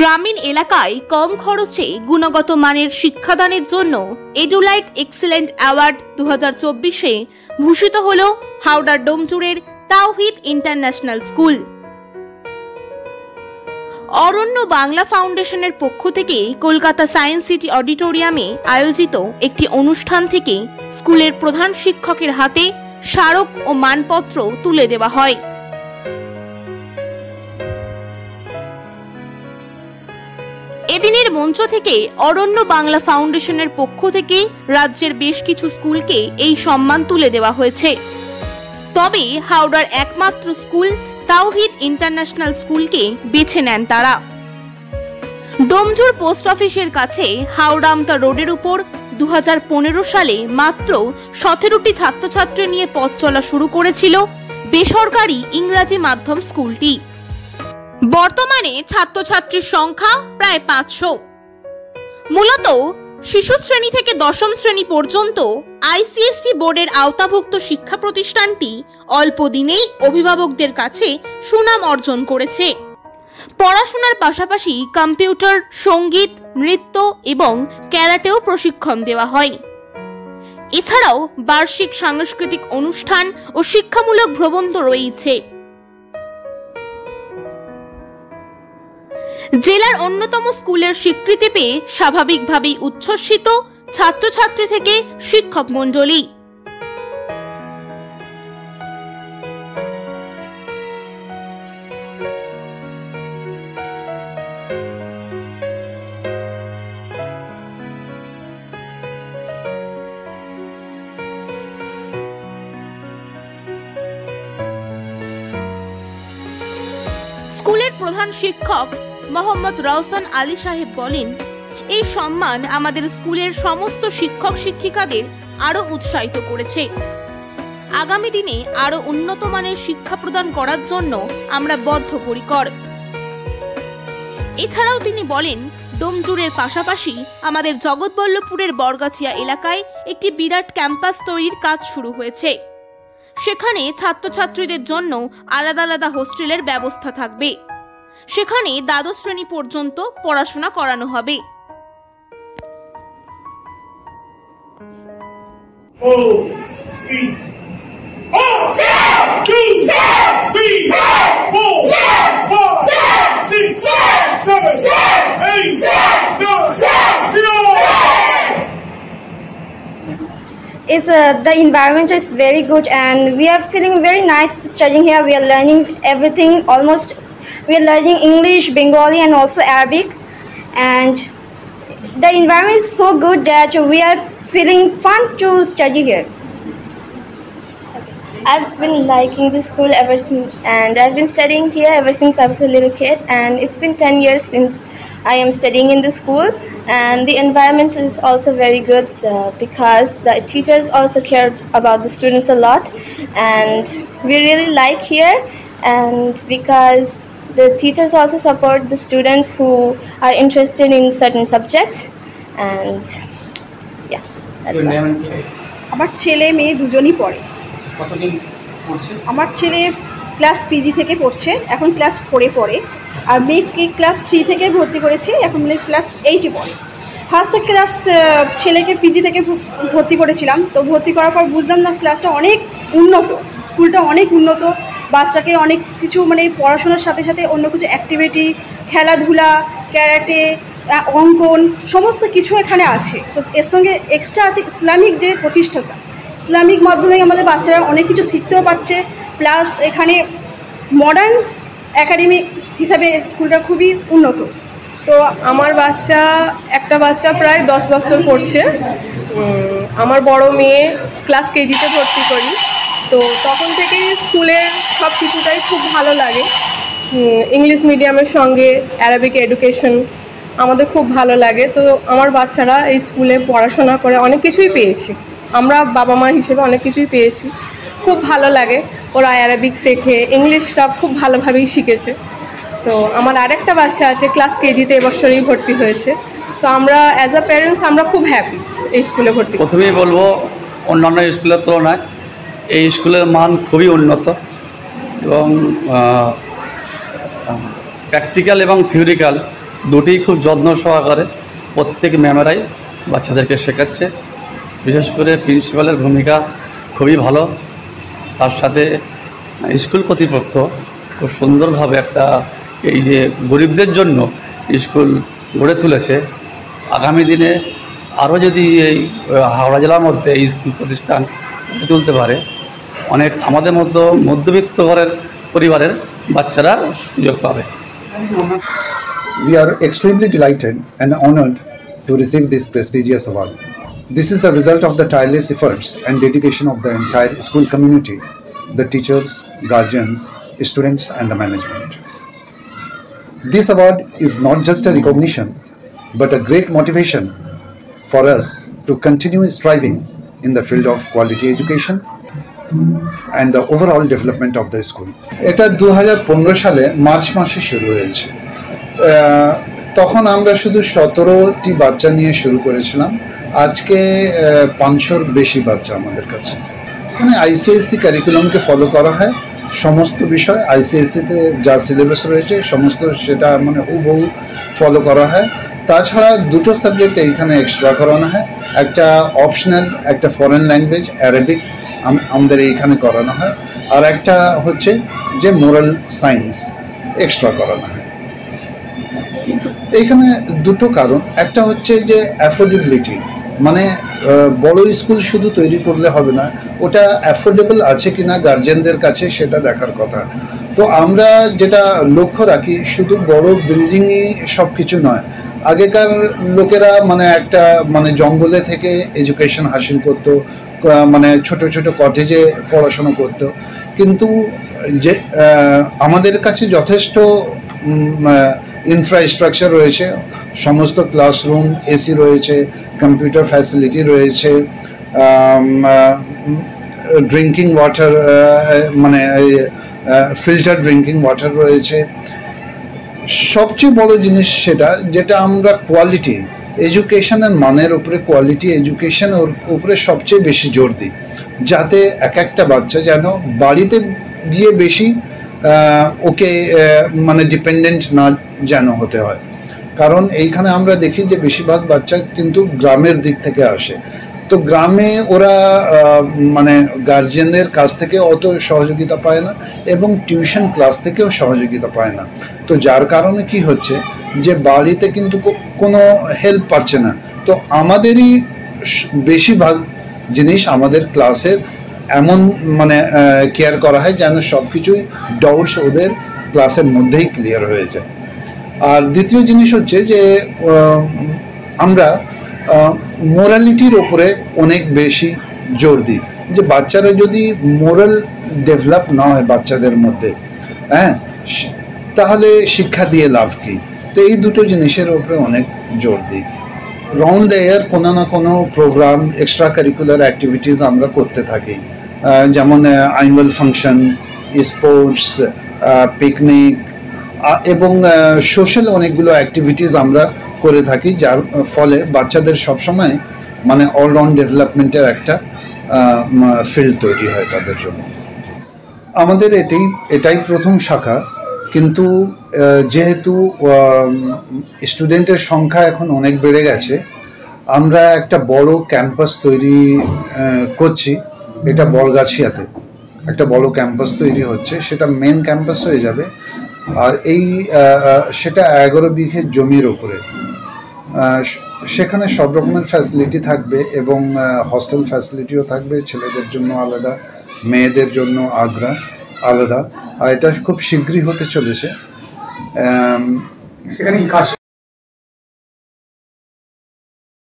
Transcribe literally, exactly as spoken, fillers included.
গ্রামীণ এলাকায় কম খরচে গুণগত মানের শিক্ষাদানের জন্য এডুলাইট এক্সেলেন্ট অ্যাওয়ার্ড দু হাজার চব্বিশে ভূষিত হল হাওড়ার ডোমজুড়ের তাওহিদ ইন্টারন্যাশনাল স্কুল। অরণ্য বাংলা ফাউন্ডেশনের পক্ষ থেকে কলকাতা সায়েন্স সিটি অডিটোরিয়ামে আয়োজিত একটি অনুষ্ঠান থেকে স্কুলের প্রধান শিক্ষকের হাতে স্মারক ও মানপত্র তুলে দেওয়া হয়। এদিনের মঞ্চ থেকে অরণ্য বাংলা ফাউন্ডেশনের পক্ষ থেকে রাজ্যের বেশ কিছু স্কুলকে এই সম্মান তুলে দেওয়া হয়েছে। তবে হাওড়ার একমাত্র স্কুল তাওহিদ ইন্টারন্যাশনাল স্কুলকে বেছে নেন তারা। ডোমজুড় পোস্ট অফিসের কাছে হাওড়া আমতা রোডের উপর দু হাজার পনেরো সালে মাত্র সতেরোটি ছাত্রছাত্রী নিয়ে পথ চলা শুরু করেছিল বেসরকারি ইংরাজি মাধ্যম স্কুলটি। বর্তমানে ছাত্রছাত্রীর সংখ্যা প্রায় পাঁচশো। মূলত শিশু শ্রেণী থেকে দশম শ্রেণী পর্যন্ত আইসিএসসি বোর্ডের আওতাভুক্ত শিক্ষা প্রতিষ্ঠানটি অল্প দিনেই অভিভাবকদের কাছে সুনাম অর্জন করেছে। পড়াশোনার পাশাপাশি কম্পিউটার, সঙ্গীত, নৃত্য এবং ক্যারাটেও প্রশিক্ষণ দেওয়া হয়। এছাড়াও বার্ষিক সাংস্কৃতিক অনুষ্ঠান ও শিক্ষামূলক ভ্রমণ তো রয়েছে। জেলার অন্যতম স্কুলের স্বীকৃতি পেয়ে স্বাভাবিকভাবেই উচ্ছ্বসিত ছাত্রছাত্রী থেকে শিক্ষক মণ্ডলী। স্কুলের প্রধান শিক্ষক মোহাম্মদ রওশন আলী সাহেব বলেন, এই সম্মান আমাদের স্কুলের সমস্ত শিক্ষক শিক্ষিকাদের আরো উৎসাহিত করেছে। আগামী দিনে আরো উন্নত মানের শিক্ষা প্রদান করার জন্য আমরা বদ্ধপরিকর। এছাড়াও তিনি বলেন, ডোমজুড়ের পাশাপাশি আমাদের জগৎবল্লভপুরের বরগাছিয়া এলাকায় একটি বিরাট ক্যাম্পাস তৈরির কাজ শুরু হয়েছে। সেখানে ছাত্রছাত্রীদের জন্য আলাদা আলাদা হোস্টেলের ব্যবস্থা থাকবে। সেখানে দ্বাদশ শ্রেণী পর্যন্ত পড়াশোনা করানো হবে। It's uh, the environment is very good and we are feeling very nice studying here. We are learning everything, almost we are learning English, Bengali and also Arabic, and the environment is so good that we are feeling fun to study here. I've been liking this school ever since, and I've been studying here ever since I was a little kid, and it's been ten years since I am studying in the school, and the environment is also very good uh, because the teachers also care about the students a lot, and we really like here, and because the teachers also support the students who are interested in certain subjects, and yeah, that's Your name and all. আমার ছেলে মেয়ে দুজনই পড়ে। কতদিন পড়ছে? আমার ছেলে class PG থেকে পড়ছে, এখন ক্লাস ফোরে পড়ে, আর মেয়েকে ক্লাস থ্রি থেকে ভর্তি করেছি, এখন মেয়ে ক্লাস এইটে পড়ে। ফার্স্ট ক্লাস ছেলেকে পিজি থেকে ভর্তি করেছিলাম, তো ভর্তি করার পর বুঝলাম না ক্লাসটা অনেক উন্নত, স্কুলটা অনেক উন্নত, বাচ্চাকে অনেক কিছু মানে পড়াশোনার সাথে সাথে অন্য কিছু অ্যাক্টিভিটি, খেলাধুলা, ক্যারাটে, অঙ্কন সমস্ত কিছু এখানে আছে। তো এর সঙ্গে এক্সট্রা আছে ইসলামিক যে প্রতিষ্ঠাতা, ইসলামিক মাধ্যমে আমাদের বাচ্চারা অনেক কিছু শিখতেও পারছে, প্লাস এখানে মডার্ন একাডেমি হিসাবে স্কুলটা খুবই উন্নত। তো আমার বাচ্চা একটা বাচ্চা প্রায় দশ বছর পড়ছে, আমার বড় মেয়ে ক্লাস কেজিতে ভর্তি করি। তো তখন থেকেই স্কুলের সব কিছুটাই খুব ভালো লাগে। ইংলিশ মিডিয়ামের সঙ্গে অ্যারাবিক এডুকেশন আমাদের খুব ভালো লাগে। তো আমার বাচ্চারা এই স্কুলে পড়াশোনা করে অনেক কিছুই পেয়েছি, আমরা বাবা মা হিসেবে অনেক কিছুই পেয়েছি, খুব ভালো লাগে। ওরা অ্যারাবিক শেখে, ইংলিশটা খুব ভালোভাবেই শিখেছে। তো আমার আরেকটা বাচ্চা আছে ক্লাস কেজিতে এবছরই ভর্তি হয়েছে। তো আমরা অ্যাজ আ প্যারেন্টস আমরা খুব হ্যাপি এই স্কুলে ভর্তি। প্রথমেই বলবো অন্যান্য স্কুলের তুলনায় এই স্কুলের মান খুবই উন্নত এবং প্র্যাকটিক্যাল এবং থিওরিক্যাল দুটি খুব যত্ন সহকারে প্রত্যেক ম্যামেরাই বাচ্চাদেরকে শেখাচ্ছে। বিশেষ করে প্রিন্সিপালের ভূমিকা খুবই ভালো। তার সাথে স্কুল কর্তৃপক্ষ খুব সুন্দরভাবে একটা এই যে গরিবদের জন্য স্কুল গড়ে তুলেছে। আগামী দিনে আরও যদি এই হাওড়া জেলার মধ্যে এই স্কুল প্রতিষ্ঠান গড়ে তুলতে পারে, অনেক আমাদের মতো মধ্যবিত্ত ঘরের পরিবারের বাচ্চারা সুযোগ পাবে। We are extremely delighted and honored to receive this prestigious award. This is the result of the tireless efforts and dedication of the entire school community, the teachers, guardians, students and the management. This award is not just a recognition but a great motivation for us to continue striving in the field of quality education and the overall development of the school. এটা দু হাজার পনেরো সালে March মাসে শুরু হয়েছে। তখন আমরা শুধু সতেরোটি বাচ্চা নিয়ে শুরু করেছিলাম। আজকে পাঁচশোর বেশি বাচ্চা আমাদের কাছে। এখানে আইসিএসসি ক্যারিকুলামকে ফলো করা হয়। সমস্ত বিষয় আইসিএসসিতে যা সিলেবাস রয়েছে সমস্ত সেটা মানে হুবহু ফলো করা হয়। তাছাড়া দুটো সাবজেক্ট এইখানে এক্সট্রা করানো হয়। একটা অপশনাল, একটা ফরেন ল্যাঙ্গুয়েজ অ্যারাবিক আমাদের এইখানে করানো হয়, আর একটা হচ্ছে যে মোরাল সায়েন্স এক্সট্রা করানো হয়। এইখানে দুটো কারণ, একটা হচ্ছে যে অ্যাফোর্ডেবিলিটি, মানে বড় স্কুল শুধু তৈরি করলে হবে না, ওটা অ্যাফোর্ডেবল আছে কিনা গার্জেনদের কাছে সেটা দেখার কথা। তো আমরা যেটা লক্ষ্য রাখি শুধু বড় বিল্ডিংই সব কিছু নয়। আগেকার লোকেরা মানে একটা মানে জঙ্গলে থেকে এডুকেশন হাসিল করতো, মানে ছোট ছোট কটেজে পড়াশোনা করতো, কিন্তু যে আমাদের কাছে যথেষ্ট ইনফ্রাস্ট্রাকচার রয়েছে, সমস্ত ক্লাসরুম এসি রয়েছে, কম্পিউটার ফ্যাসিলিটি রয়েছে, ড্রিঙ্কিং ওয়াটার মানে ফিল্টার ড্রিঙ্কিং ওয়াটার রয়েছে। সবচেয়ে বড় জিনিস সেটা যেটা আমরা কোয়ালিটি এডুকেশনের মানের উপরে, কোয়ালিটি এডুকেশনের উপরে সবচেয়ে বেশি জোর দিই, যাতে এক একটা বাচ্চা যেন বাড়িতে গিয়ে বেশি ওকে মানে ডিপেন্ডেন্ট না যেন হতে হয়। কারণ এইখানে আমরা দেখি যে বেশিরভাগ বাচ্চা কিন্তু গ্রামের দিক থেকে আসে, তো গ্রামে ওরা মানে গার্জিয়ানদের কাছ থেকে অত সহযোগিতা পায় না এবং টিউশন ক্লাস থেকেও সহযোগিতা পায় না। তো যার কারণে কি হচ্ছে যে বাড়িতে কিন্তু কোনো হেল্প পাচ্ছে না। তো আমাদেরই বেশিরভাগ জিনিস আমাদের ক্লাসের এমন মানে কেয়ার করা হয় যেন সব কিছুই ডাউটস ওদের ক্লাসের মধ্যেই ক্লিয়ার হয়ে যায়। আর দ্বিতীয় জিনিস হচ্ছে যে আমরা মোরালিটির ওপরে অনেক বেশি জোর দিই, যে বাচ্চারা যদি মোরাল ডেভেলপ না হয় বাচ্চাদের মধ্যে, হ্যাঁ, তাহলে শিক্ষা দিয়ে লাভ কী। তো এই দুটো জিনিসের উপরে অনেক জোর দিই। রাউন্ড দ্য ইয়ার কোনো না কোনো প্রোগ্রাম, এক্সট্রা কারিকুলার অ্যাক্টিভিটিস আমরা করতে থাকি, যেমন অ্যানুয়াল ফাংশনস, স্পোর্টস, পিকনিক এবং সোশ্যাল অনেকগুলো অ্যাক্টিভিটিস আমরা করে থাকি, যার ফলে বাচ্চাদের সবসময় মানে অলরাউন্ড ডেভেলপমেন্টের একটা ফিল্ড তৈরি হয় তাদের জন্য। আমাদের এটাই এটাই প্রথম শাখা, কিন্তু যেহেতু স্টুডেন্টের সংখ্যা এখন অনেক বেড়ে গেছে, আমরা একটা বড় ক্যাম্পাস তৈরি করছি। এটা বড়গাছিয়াতে একটা বড় ক্যাম্পাস তৈরি হচ্ছে, সেটা মেন ক্যাম্পাস হয়ে যাবে। আর এই সেটা এগারো বিঘে জমির ওপরে, সেখানে সব রকমের ফ্যাসিলিটি থাকবে এবং হস্টেল ফ্যাসিলিটিও থাকবে, ছেলেদের জন্য আলাদা, মেয়েদের জন্য আগ্রা আলাদা। আর এটা খুব শীঘ্রই হতে চলেছে। সেখানে